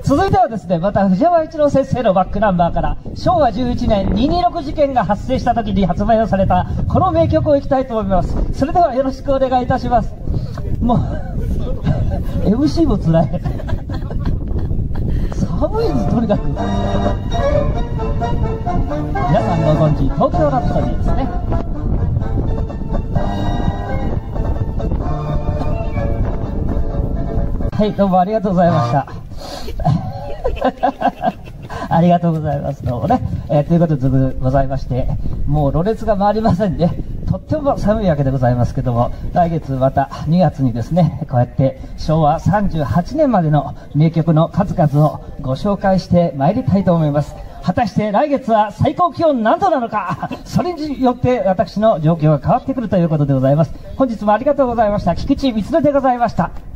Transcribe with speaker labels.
Speaker 1: 続いてはですね、また藤山一郎先生のバックナンバーから昭和11年226事件が発生した時に発売をされたこの名曲をいきたいと思います。それではよろしくお願いいたします。もうMC もつらい寒いです、とにかく。皆さんご存知、東京ラプソディですね。はい、どうもありがとうございました。ありがとうございます。どうもね。ということでございまして、もうろれつが回りませんね。とっても寒いわけでございますけども、来月また2月にですね、こうやって昭和38年までの名曲の数々をご紹介してまいりたいと思います。果たして来月は最高気温何度なのか、それによって私の状況が変わってくるということでございます。本日もありがとうございました。菊池光でございました。